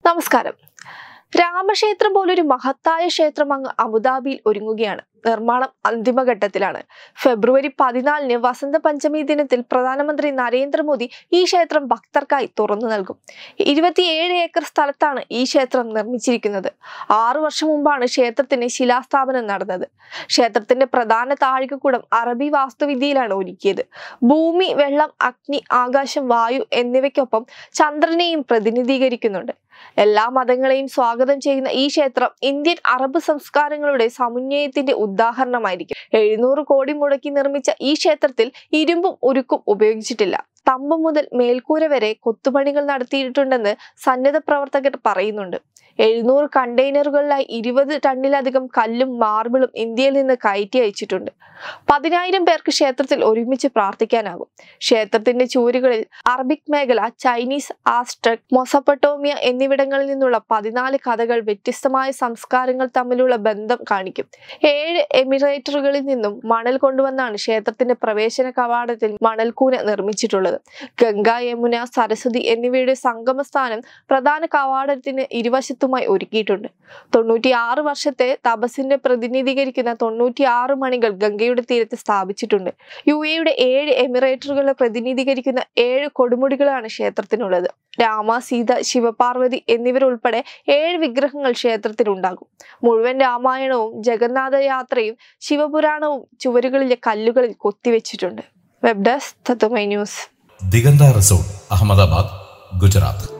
നമസ്കാരം. രാമക്ഷേത്രം പോലൊരു മഹത്തായ ക്ഷേത്രം അങ്ങ് അബുദാബിയിൽ ഒരുങ്ങുകയാണ്. നിർമ്മാണം അന്തിമഘട്ടത്തിലാണ്. ഫെബ്രുവരി 14 വസന്ത പഞ്ചമി ദിനത്തിൽ പ്രധാനമന്ത്രി നരേന്ദ്രമോദി ഈ ക്ഷേത്രം ഭക്തർക്കായി തുറന്നു നൽകും. 27 ഏക്കർ സ്ഥലത്താണ് ഈ ക്ഷേത്രം നിർമ്മിച്ചിരിക്കുന്നത്. 6 വർഷം മുമ്പാണ് ക്ഷേത്രത്തിന് ശിലാസ്ഥാപനം നടന്നത്. ക്ഷേത്രത്തിന്റെ പ്രധാന താഴികക്കുടം അറബി വാസ്തുവിദ്യയിലാണ് ഒരുക്കിയത്. ഭൂമി, വെള്ളം, അഗ്നി, ആകാശം, വായു എന്നിവയ്ക്കൊപ്പം ചന്ദ്രനെയും പ്രതിനിധീകരിക്കുന്നുണ്ട്. എല്ലാ മതങ്ങളെയും സ്വാഗതം ചെയ്യുന്ന ഈ ക്ഷേത്രം ഇന്ത്യൻ അറബ് സംസ്കാരങ്ങളുടെ സമുന്നയത്തിന്റെ ഉദാഹരണമായിരിക്കും. 700 കോടി മുടക്കി നിർമ്മിച്ച ഈ ക്ഷേത്രത്തിൽ ഇരുമ്പും ഉരുക്കും ഉപയോഗിച്ചിട്ടില്ല. തമ്പ് മുതൽ മേൽക്കൂര വരെ കൊത്തുപണികൾ നടത്തിയിട്ടുണ്ടെന്ന് സന്നദ്ധ പ്രവർത്തകർ പറയുന്നുണ്ട്. 700 കണ്ടെയ്നറുകളിലായി 20 ടണ്ണിലധികം കല്ലും മാർബിളും ഇന്ത്യയിൽ നിന്ന് കയറ്റി അയച്ചിട്ടുണ്ട്. 10,000 പേർക്ക് ക്ഷേത്രത്തിൽ ഒരുമിച്ച് പ്രാർത്ഥിക്കാനാകും. ക്ഷേത്രത്തിന്റെ ചുവരുകളിൽ അറബിക് മേഖല, ചൈനീസ്, ആസ്ട്രക്, മൊസപ്പൊട്ടോമിയ എന്നിവിടങ്ങളിൽ നിന്നുള്ള 14 കഥകൾ വ്യത്യസ്തമായ സംസ്കാരങ്ങൾ തമ്മിലുള്ള ബന്ധം കാണിക്കും. 7 എമിറേറ്റുകളിൽ നിന്നും മണൽ കൊണ്ടുവന്നാണ് ക്ഷേത്രത്തിന്റെ പ്രവേശന കവാടത്തിൽ മണൽക്കൂന നിർമ്മിച്ചിട്ടുള്ളത്. ഗംഗ, യമുന, സരസ്വതി എന്നിവയുടെ സംഗമസ്ഥാനം പ്രധാന കവാടത്തിന് ഇരുവശത്തുമായി ഒരുക്കിയിട്ടുണ്ട്. 96 വർഷത്തെ തപസ്സിനെ പ്രതിനിധീകരിക്കുന്ന 96 മണികൾ ഗംഗയുടെ തീരത്ത് സ്ഥാപിച്ചിട്ടുണ്ട്. UAE-യുടെ 7 എമിറേറ്റുകളെ പ്രതിനിധീകരിക്കുന്ന 7 കൊടുമുടികളാണ് ക്ഷേത്രത്തിനുള്ളത്. രാമ, സീത, ശിവപാർവതി എന്നിവരുൾപ്പെടെ 7 വിഗ്രഹങ്ങൾ ക്ഷേത്രത്തിലുണ്ടാകും. മുഴുവൻ രാമായണവും ജഗന്നാഥ യാത്രയും ശിവപുരാണവും ചുവരുകളിലെ കല്ലുകളിൽ കൊത്തിവെച്ചിട്ടുണ്ട്. Web desk Tatwamayi news. Diganta resort, Ahmedabad, Gujarat.